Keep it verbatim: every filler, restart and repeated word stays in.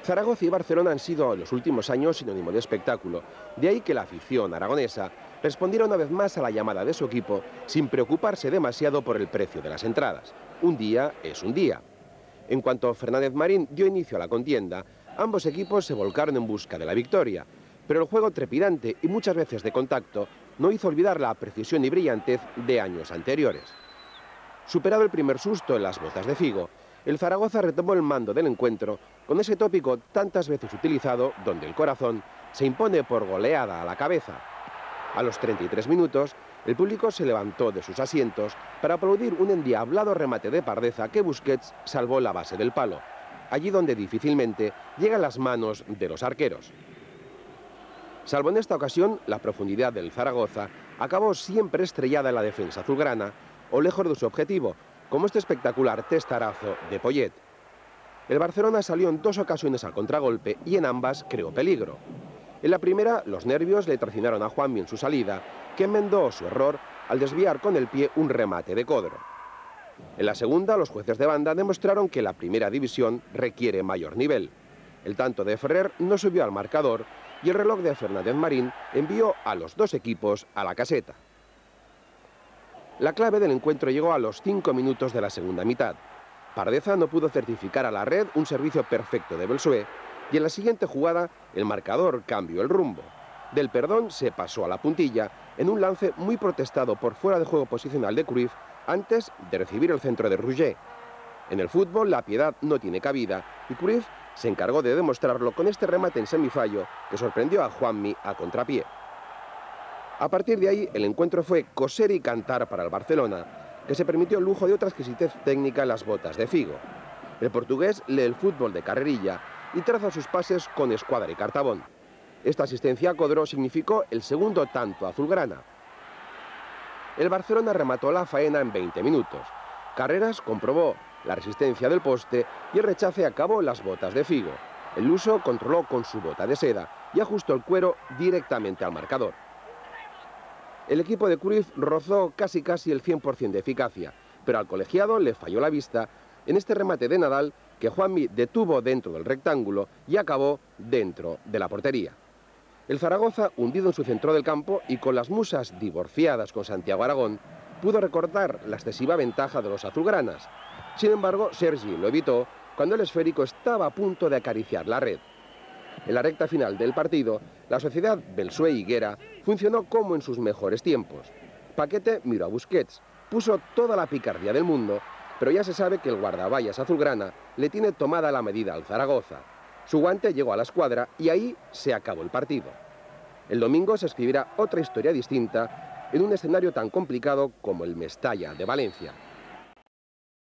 Zaragoza y Barcelona han sido en los últimos años sinónimo de espectáculo, de ahí que la afición aragonesa respondiera una vez más a la llamada de su equipo sin preocuparse demasiado por el precio de las entradas. Un día es un día. En cuanto Fernández Marín dio inicio a la contienda, ambos equipos se volcaron en busca de la victoria, pero el juego trepidante y muchas veces de contacto no hizo olvidar la precisión y brillantez de años anteriores. Superado el primer susto en las botas de Figo, el Zaragoza retomó el mando del encuentro con ese tópico tantas veces utilizado donde el corazón se impone por goleada a la cabeza. A los treinta y tres minutos, el público se levantó de sus asientos para aplaudir un endiablado remate de Pardeza que Busquets salvó la base del palo, allí donde difícilmente llegan las manos de los arqueros. Salvo en esta ocasión, la profundidad del Zaragoza acabó siempre estrellada en la defensa azulgrana o lejos de su objetivo, como este espectacular testarazo de Poyet. El Barcelona salió en dos ocasiones al contragolpe y en ambas creó peligro. En la primera, los nervios le traicionaron a Juanmi en su salida, que enmendó su error al desviar con el pie un remate de Codro. En la segunda, los jueces de banda demostraron que la primera división requiere mayor nivel. El tanto de Ferrer no subió al marcador y el reloj de Fernández Marín envió a los dos equipos a la caseta. La clave del encuentro llegó a los cinco minutos de la segunda mitad. Pardeza no pudo certificar a la red un servicio perfecto de Belsué y en la siguiente jugada el marcador cambió el rumbo. Del perdón se pasó a la puntilla en un lance muy protestado por fuera de juego posicional de Cruyff antes de recibir el centro de Rouget. En el fútbol la piedad no tiene cabida y Cruyff se encargó de demostrarlo con este remate en semifallo que sorprendió a Juanmi a contrapié. A partir de ahí, el encuentro fue coser y cantar para el Barcelona, que se permitió el lujo de otra exquisitez técnica en las botas de Figo. El portugués lee el fútbol de carrerilla y traza sus pases con escuadra y cartabón. Esta asistencia a Codro significó el segundo tanto azulgrana. El Barcelona remató la faena en veinte minutos. Carreras comprobó la resistencia del poste y el rechace acabó en las botas de Figo. El luso controló con su bota de seda y ajustó el cuero directamente al marcador. El equipo de Cruyff rozó casi casi el cien por cien de eficacia, pero al colegiado le falló la vista en este remate de Nadal que Juanmi detuvo dentro del rectángulo y acabó dentro de la portería. El Zaragoza, hundido en su centro del campo y con las musas divorciadas con Santiago Aragón, pudo recortar la excesiva ventaja de los azulgranas. Sin embargo, Sergi lo evitó cuando el esférico estaba a punto de acariciar la red. En la recta final del partido, la sociedad Belsué-Higuera funcionó como en sus mejores tiempos. Paquete miró a Busquets, puso toda la picardía del mundo, pero ya se sabe que el guardaballas azulgrana le tiene tomada la medida al Zaragoza. Su guante llegó a la escuadra y ahí se acabó el partido. El domingo se escribirá otra historia distinta en un escenario tan complicado como el Mestalla de Valencia.